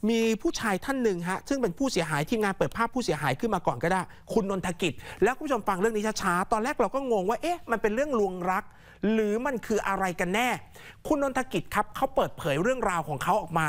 มีผู้ชายท่านหนึ่งฮะซึ่งเป็นผู้เสียหายทีมงานเปิดภาพผู้เสียหายขึ้นมาก่อนก็ได้คุณนนทกิจแล้วคุณผู้ชมฟังเรื่องนี้ช้าๆตอนแรกเราก็งงว่าเอ๊ะมันเป็นเรื่องลวงรักหรือมันคืออะไรกันแน่คุณนนทกิจครับเขาเปิดเผยเรื่องราวของเขาออกมา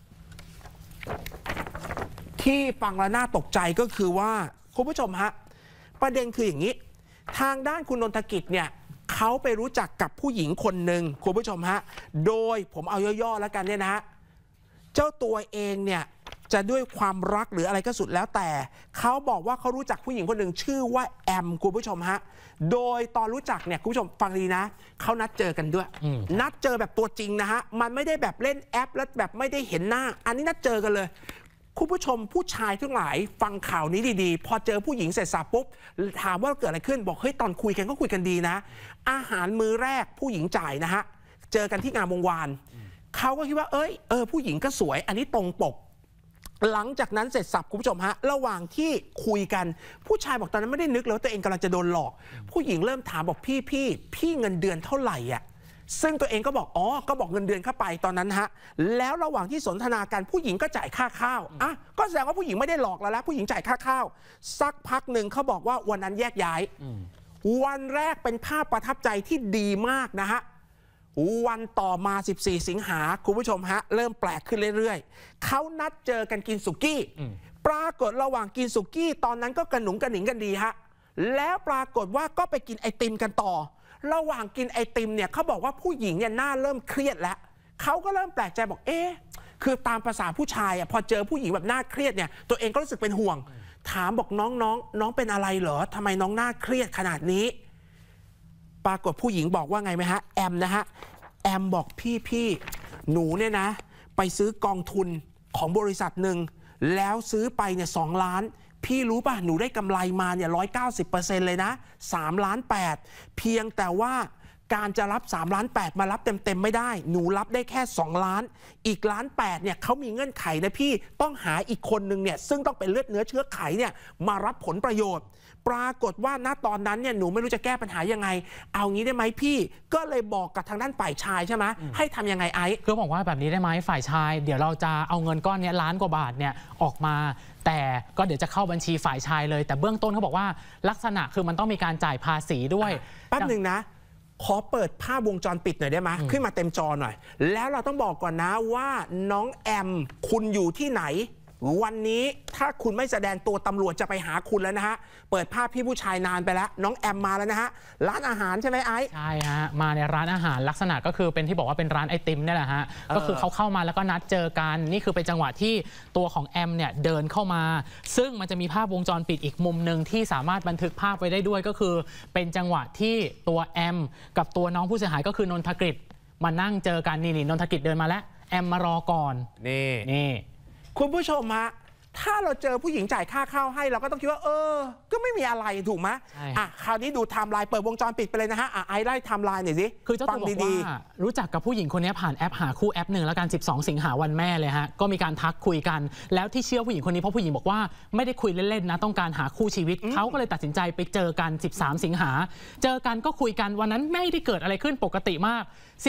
ที่ฟังแล้วน่าตกใจก็คือว่าคุณผู้ชมฮะประเด็นคืออย่างนี้ทางด้านคุณนนทกิจเนี่ยเขาไปรู้จักกับผู้หญิงคนหนึ่งคุณผู้ชมฮะโดยผมเอาย่อๆแล้วกันเนี่ยนะฮะเจ้าตัวเองเนี่ยจะด้วยความรักหรืออะไรก็สุดแล้วแต่เขาบอกว่าเขารู้จักผู้หญิงคนหนึ่งชื่อว่าแอมคุณผู้ชมฮะโดยตอนรู้จักเนี่ยคุณผู้ชมฟังดีนะเขานัดเจอกันด้วยนัดเจอแบบตัวจริงนะฮะมันไม่ได้แบบเล่นแอปแล้วแบบไม่ได้เห็นหน้าอันนี้นัดเจอกันเลยคุณผู้ชมผู้ชายทั้งหลายฟังข่าวนี้ดีๆพอเจอผู้หญิงเสร็จสับปุ๊บถามว่าเกิดอะไรขึ้นบอกเฮ้ยตอนคุยกันก็คุยกันดีนะอาหารมื้อแรกผู้หญิงจ่ายนะฮะเจอกันที่งานวงวานเขาก็คิดว่าผู้หญิงก็สวยอันนี้ตรงปกหลังจากนั้นเสร็จสับคุณผู้ชมฮะระหว่างที่คุยกันผู้ชายบอกตอนนั้นไม่ได้นึกเลยว่าตัวเองกำลังจะโดนหลอกผู้หญิงเริ่มถามบอกพี่เงินเดือนเท่าไหร่อ่ะซึ่งตัวเองก็บอกก็บอกเงินเดือนเข้าไปตอนนั้นฮะแล้วระหว่างที่สนทนากันผู้หญิงก็จ่ายค่าข้าวก็แสดงว่าผู้หญิงไม่ได้หลอกแล้วผู้หญิงจ่ายค่าข้าวสักพักหนึ่งเขาบอกว่าวันนั้นแยกย้ายวันแรกเป็นภาพประทับใจที่ดีมากนะฮะวันต่อมา14สิงหาคุณผู้ชมฮะเริ่มแปลกขึ้นเรื่อยๆเขานัดเจอกันกินสุกี้ปรากฏระหว่างกินสุกี้ตอนนั้นก็กระหนุงกระหนิงกันดีฮะแล้วปรากฏว่าก็ไปกินไอติมกันต่อระหว่างกินไอติมเนี่ยเขาบอกว่าผู้หญิงเนี่ยหน้าเริ่มเครียดแล้วเขาก็เริ่มแปลกใจบอกคือตามภาษาผู้ชายพอเจอผู้หญิงแบบหน้าเครียดเนี่ยตัวเองก็รู้สึกเป็นห่วงถามบอกน้องเป็นอะไรเหรอทำไมน้องหน้าเครียดขนาดนี้ปรากฏผู้หญิงบอกว่าไงไหมฮะแอมนะฮะแอมบอกพี่หนูเนี่ยนะไปซื้อกองทุนของบริษัทหนึ่งแล้วซื้อไปเนี่ย2 ล้านพี่รู้ป่ะหนูได้กำไรมาเนี่ย190%เลยนะ3.8 ล้านเพียงแต่ว่าการจะรับ3.8 ล้านมารับเต็มไม่ได้หนูรับได้แค่2 ล้านอีก1.8 ล้านเนี่ยเขามีเงื่อนไขนะพี่ต้องหาอีกคนนึงเนี่ยซึ่งต้องเป็นเลือดเนื้อเชื้อไขเนี่ยมารับผลประโยชน์ปรากฏว่าณตอนนั้นเนี่ยหนูไม่รู้จะแก้ปัญหายังไงเอางี้ได้ไหมพี่ก็เลยบอกกับทางด้านฝ่ายชายใช่ไหมให้ทำยังไงคือบอกว่าแบบนี้ได้ไหมฝ่ายชายเดี๋ยวเราจะเอาเงินก้อนนี้1 ล้านกว่าบาทเนี่ยออกมาแต่ก็เดี๋ยวจะเข้าบัญชีฝ่ายชายเลยแต่เบื้องต้นเขาบอกว่าลักษณะคือมันต้องมีการจ่ายภาษีด้วยแป๊บหนึ่งนะขอเปิดภาพวงจรปิดหน่อยได้ไหมขึ้นมาเต็มจอหน่อยแล้วเราต้องบอกก่อนนะว่าน้องแอมคุณอยู่ที่ไหนวันนี้ถ้าคุณไม่แสดงตัวตำรวจจะไปหาคุณแล้วนะฮะเปิดภาพพี่ผู้ชายนานไปแล้วน้องแอมมาแล้วนะฮะร้านอาหารใช่ไหมไอซ์ใช่ฮะมาในร้านอาหารลักษณะก็คือเป็นที่บอกว่าเป็นร้านไอติมนี่แหละฮะก็คือเขาเข้ามาแล้วก็นัดเจอกันนี่คือเป็นจังหวะที่ตัวของแอมเนี่ยเดินเข้ามาซึ่งมันจะมีภาพวงจรปิดอีกมุมหนึ่งที่สามารถบันทึกภาพไว้ได้ด้วยก็คือเป็นจังหวะที่ตัวแอมกับตัวน้องผู้เสียหายก็คือนนทกฤษมานั่งเจอกันนี่นนทกฤษเดินมาแล้วแอมมารอก่อนนี่คุณผู้ชมฮะถ้าเราเจอผู้หญิงจ่ายค่าข้าวให้เราก็ต้องคิดว่าก็ไม่มีอะไรถูกไหมคราวนี้ดูไทม์ไลน์เปิดวงจรปิดไปเลยนะฮะไอไล่ไทม์ไลน์หน่อยสิคือเจ้าตัวบอกว่ารู้จักกับผู้หญิงคนนี้ผ่านแอปหาคู่แอปหนึ่งแล้วกัน12 สิงหาวันแม่เลยฮะก็มีการทักคุยกันแล้วที่เชื่อผู้หญิงคนนี้เพราะผู้หญิงบอกว่าไม่ได้คุยเล่นๆนะต้องการหาคู่ชีวิตเขาก็เลยตัดสินใจไปเจอกัน13 สิงหาเจอกันก็คุยกันวันนั้นไม่ได้เกิดอะไรขึ้นปกติมาก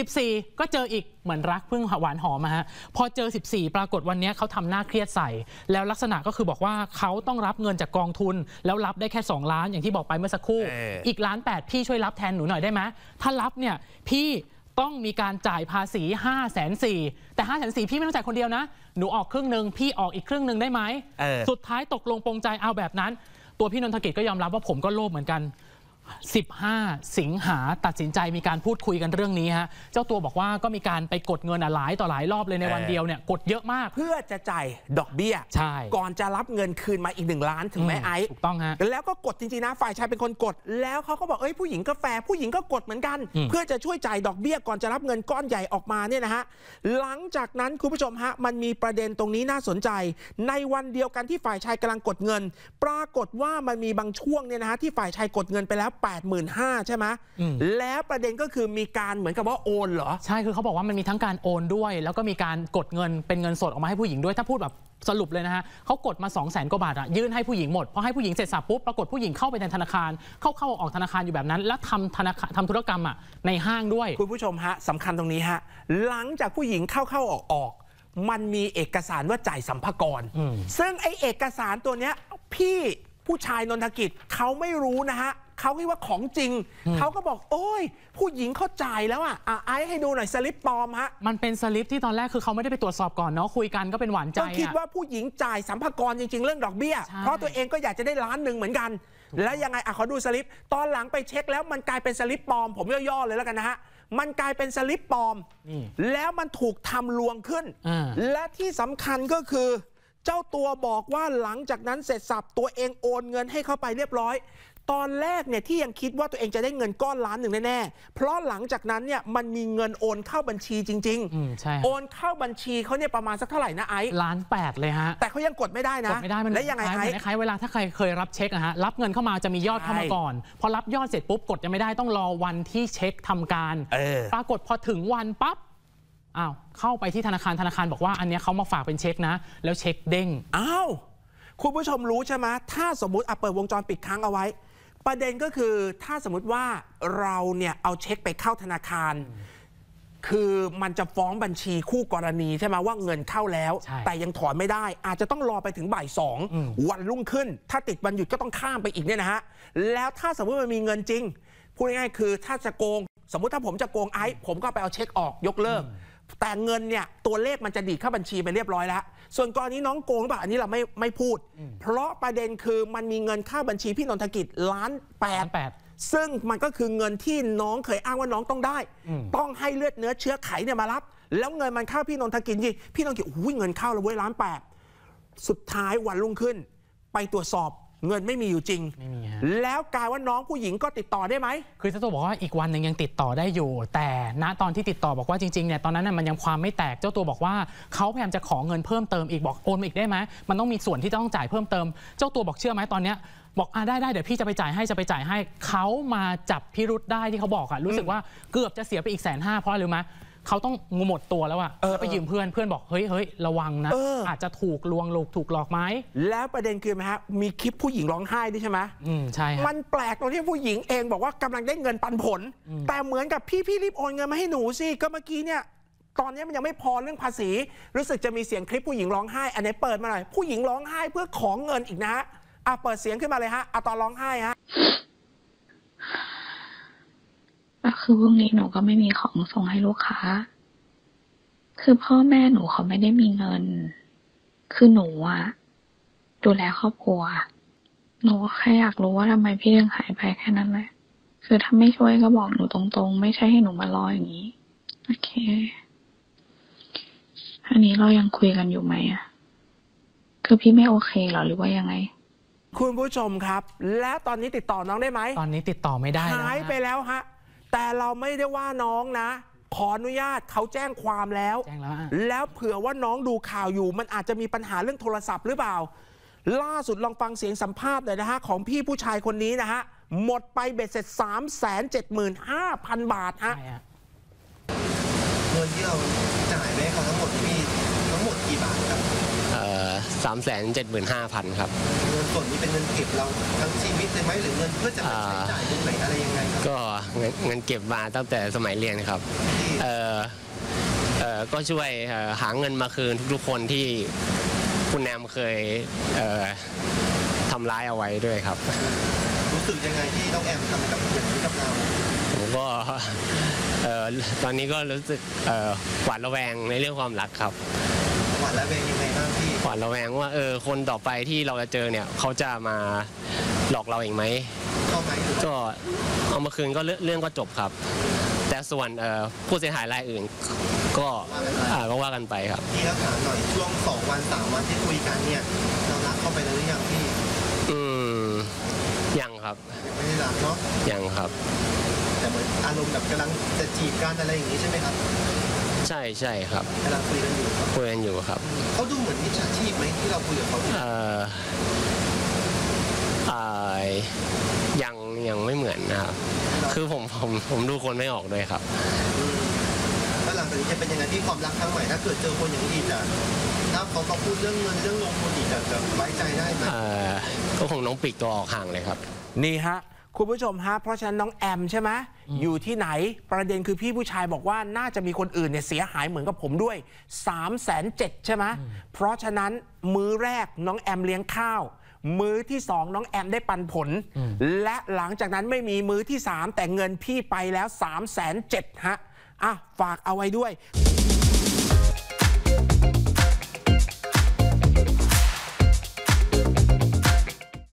14ก็เจออีกเหมือนรักเพิ่งหวานหอมฮะพอเจอ14ปรากฏวันนี้เขาทำหน้าเครียดใส่แล้วลักษณะก็คือบอกว่าเขาต้องรับเงินจากกองทุนแล้วรับได้แค่2 ล้านอย่างที่บอกไปเมื่อสักครู่อีก1.8 ล้านพี่ช่วยรับแทนหนูหน่อยได้ไหมถ้ารับเนี่ยพี่ต้องมีการจ่ายภาษี540,000แต่540,000พี่ไม่ต้องจ่ายคนเดียวนะหนูออกครึ่งนึงพี่ออกอีกครึ่งนึงได้ไหมสุดท้ายตกลงปรงใจเอาแบบนั้นตัวพี่นนทกิจก็ยอมรับว่าผมก็โลภเหมือนกัน15 สิงหาตัดสินใจมีการพูดคุยกันเรื่องนี้ฮะเจ้าตัวบอกว่าก็มีการไปกดเงินหลายต่อหลายรอบเลยในวันเดียวเนี่ยกดเยอะมากเพื่อจะจ่ายดอกเบี้ยใช่ก่อนจะรับเงินคืนมาอีก1 ล้านถึงไหมไอซ์ถูกต้องฮะแล้วก็กดจริงๆนะฝ่ายชายเป็นคนกดแล้วเขาก็บอกผู้หญิงก็แฟร์ผู้หญิงก็กดเหมือนกันเพื่อจะช่วยจ่ายดอกเบี้ยก่อนจะรับเงินก้อนใหญ่ออกมาเนี่ยนะฮะหลังจากนั้นคุณผู้ชมฮะมันมีประเด็นตรงนี้น่าสนใจในวันเดียวกันที่ฝ่ายชายกำลังกดเงินปรากฏว่ามันมีบางช่วงเนี่ยนะฮะที่ฝ่ายชายกดเงินไปแล้ว 85,000ใช่ไหมแล้วประเด็นก็คือมีการเหมือนกับว่าโอนเหรอใช่คือเขาบอกว่ามันมีทั้งการโอนด้วยแล้วก็มีการกดเงินเป็นเงินสดออกมาให้ผู้หญิงด้วยถ้าพูดแบบสรุปเลยนะฮะเขากดมา200,000 กว่าบาทยื่นให้ผู้หญิงหมดพอให้ผู้หญิงเสร็จสับปุ๊บปรากฏผู้หญิงเข้าไปในธนาคารเข้าออกธนาคารอยู่แบบนั้นแล้วทำธุรกรรมในห้างด้วยคุณผู้ชมฮะสำคัญตรงนี้ฮะหลังจากผู้หญิงเข้าออกมันมีเอกสารว่าจ่ายสัมภาระซึ่งไอเอกสารตัวเนี้ยพี่ผู้ชายนนทกิจเขาไม่รู้นะฮะเขาคิดว่าของจริงเขาก็บอกโอ้ยผู้หญิงเขาจ่ายแล้วไอ้ให้ดูหน่อยสลิปปลอมฮะมันเป็นสลิปที่ตอนแรกคือเขาไม่ได้ไปตรวจสอบก่อนเนาะคุยกันก็เป็นหวานใจก็คิดว่าผู้หญิงจ่ายสัมภาระจริงๆเรื่องดอกเบี้ยเพราะตัวเองก็อยากจะได้1,000,000เหมือนกันแล้วยังไงขอดูสลิปตอนหลังไปเช็คแล้วมันกลายเป็นสลิปปลอมผมย่อๆเลยแล้วกันนะฮะมันกลายเป็นสลิปปลอมแล้วมันถูกทำลวงขึ้นและที่สำคัญก็คือเจ้าตัวบอกว่าหลังจากนั้นเสร็จสับตัวเองโอนเงินให้เข้าไปเรียบร้อยตอนแรกเนี่ยที่ยังคิดว่าตัวเองจะได้เงินก้อน1,000,000แน่ๆเพราะหลังจากนั้นเนี่ยมันมีเงินโอนเข้าบัญชีจริงๆใช่โอนเข้าบัญชีเขาเนี่ยประมาณสักเท่าไหร่นะไอ้ 1,800,000เลยฮะแต่เขายังกดไม่ได้นะกดไม่ได้มันแล้วยังไงไอ้คล้ายเวลาถ้าใครเคยรับเช็คนะฮะรับเงินเข้ามาจะมียอดเข้ามาก่อนพอรับยอดเสร็จปุ๊บกดยังไม่ได้ต้องรอวันที่เช็คทำการปรากฏพอถึงวันปั๊บเข้าไปที่ธนาคารบอกว่าอันนี้เขามาฝากเป็นเช็คนะแล้วเช็คเด้งคุณผู้ชมรู้ใช่ไหมถ้าสมมุติเปิดวงจรปิดค้างเอาไว้ประเด็นก็คือถ้าสมมติว่าเราเนี่ยเอาเช็คไปเข้าธนาคารคือมันจะฟ้องบัญชีคู่กรณีใช่ไหมว่าเงินเข้าแล้วแต่ยังถอนไม่ได้อาจจะต้องรอไปถึงบ่าย2วันรุ่งขึ้นถ้าติดวันหยุดก็ต้องข้ามไปอีกเนี่ยนะฮะแล้วถ้าสมมติมันมีเงินจริงพูดง่ายๆคือถ้าจะโกงสมมติถ้าผมจะโกงไอ้ผมก็ไปเอาเช็คออกยกเลิกแต่เงินเนี่ยตัวเลขมันจะดีดเข้าบัญชีไปเรียบร้อยแล้วส่วนกรณีน้องโกงหรือเปล่าอันนี้เราไม่พูดเพราะประเด็นคือมันมีเงินเข้าบัญชีพี่นนทกิจ1,800,000ซึ่งมันก็คือเงินที่น้องเคยอ้างว่าน้องต้องได้ต้องให้เลือดเนื้อเชื้อไขเนี่ยมารับแล้วเงินมันเข้าพี่นนทกิจจริงพี่นนทกิจเงินเข้าแล้วเว้ย1,800,000สุดท้ายวันรุ่งขึ้นไปตรวจสอบเงินไม่มีอยู่จริงแล้วกลายว่าน้องผู้หญิงก็ติดต่อได้ไหมคือเจ้าตัวบอกว่าอีกวันหนึ่งยังติดต่อได้อยู่แต่ณตอนที่ติดต่อบอกว่าจริงๆเนี่ยตอนนั้นมันยังความไม่แตกเจ้าตัวบอกว่าเขาพยายามจะขอเงินเพิ่มเติมอีกบอกโอนมาอีกได้ไหมมันต้องมีส่วนที่ต้องจ่ายเพิ่มเติมเจ้าตัวบอกเชื่อไหมตอนเนี้ยบอกได้เดี๋ยวพี่จะไปจ่ายให้เขามาจับพิรุธได้ที่เขาบอกรู้สึกว่าเกือบจะเสียไปอีก150,000เพราะอะไรรู้ไหมเขาต้องงูหมดตัวแล้วไปยืมเพื่อนบอกเฮ้ยระวังนะอาจจะถูกลวงถูกหลอกไหมแล้วประเด็นคือไหมฮะมีคลิปผู้หญิงร้องไห้ด้วยใช่ไหมใช่มันแปลกตรงที่ผู้หญิงเองบอกว่ากำลังได้เงินปันผลแต่เหมือนกับพี่รีบโอนเงินมาให้หนูสิก็เมื่อกี้เนี่ยตอนนี้มันยังไม่พอเรื่องภาษีรู้สึกจะมีเสียงคลิปผู้หญิงร้องไห้อันนี้เปิดมาหน่อยผู้หญิงร้องไห้เพื่อขอเงินอีกนะฮะเปิดเสียงขึ้นมาเลยฮะตอนร้องไห้ฮะคือพรุ่งนี้หนูก็ไม่มีของส่งให้ลูกค้าคือพ่อแม่หนูเขาไม่ได้มีเงินคือหนูดูแลครอบครัวหนูแค่อยากรู้ว่าทำไมพี่ยังหายไปแค่นั้นแหละคือถ้าไม่ช่วยก็บอกหนูตรงๆไม่ใช่ให้หนูมารออย่างนี้โอเคอันนี้เรายังคุยกันอยู่ไหมคือพี่ไม่โอเคหรอหรือว่ายังไงคุณผู้ชมครับแล้วตอนนี้ติดต่อน้องได้ไหมตอนนี้ติดต่อไม่ได้หายไปแล้วฮะแต่เราไม่ได้ว่าน้องนะขออนุญาตเขาแจ้งความแล้วแล้วเผื่อว่าน้องดูข่าวอยู่มันอาจจะมีปัญหาเรื่องโทรศัพท์หรือเปล่าล่าสุดลองฟังเสียงสัมภาษณ์หน่อยนะฮะของพี่ผู้ชายคนนี้นะฮะหมดไปเบ็ดเสร็จ375,000 บาทฮะเงินที่เราจ่ายไปให้เขาทั้งหมดมีทั้งหมดกี่บาทครับ 375,000 ครับเงินส่วนนี้เป็นเงินเก็บเราทั้งชีวิตเลยไหมหรือเงินเพื่อจะใช้จ่ายตรงไหนอะไรยังไงครับก็เงินเก็บมาตั้งแต่สมัยเรียนครับก็ช่วยหาเงินมาคืนทุกๆคนที่คุณแอมเคยทำร้ายเอาไว้ด้วยครับรู้สึกยังไงที่น้องแอมทำกับอย่างนี้กับเราผมก็ตอนนี้ก็รู้สึกหวาดระแวงในเรื่องความรักครับหวาดระแวงยังไงบ้างพี่หวาดระแวงว่าคนต่อไปที่เราจะเจอเนี่ยเขาจะมาหลอกเราอีกไหมก็เอามาคืนก็เรื่องก็จบครับแต่ส่วนผู้เสียหายรายอื่นก็ว่ากันไปครับพี่ถามหน่อยช่วง2 วัน 3 วันที่คุยกันเนี่ยเรารักเข้าไปแล้วหรือยังพี่ยังครับไม่ได้รักเนาะยังครับแต่เหมือนอารมณ์แบบกำลังจะจีบกันอะไรอย่างนี้ใช่ไหมครับใช่ครับกำลังคุยกันอยู่ครับเขาดูเหมือนมิจฉาชีพไหมที่เราคุยกับเขายังไม่เหมือนนะครับคือผมดูคนไม่ออกด้วยครับแล้วหลังจากนี้จะเป็นยังไงที่ความรักครั้งใหม่ถ้าเกิดเจอคนอย่างนี้ถ้าเขาพูดเรื่องเงินเรื่องลงทุนอีกจะไว้ใจได้ไหมก็คงน้องปิดตัวออกห่างเลยครับนี่ฮะคุณผู้ชมฮะเพราะฉะนั้นน้องแอมใช่ไหมอยู่ที่ไหนประเด็นคือพี่ผู้ชายบอกว่าน่าจะมีคนอื่นเนี่ยเสียหายเหมือนกับผมด้วย 307,000 ใช่ไหมเพราะฉะนั้นมื้อแรกน้องแอมเลี้ยงข้าวมื้อที่2น้องแอมได้ปันผลและหลังจากนั้นไม่มีมื้อที่3แต่เงินพี่ไปแล้ว 307,000 ฮะฝากเอาไว้ด้วย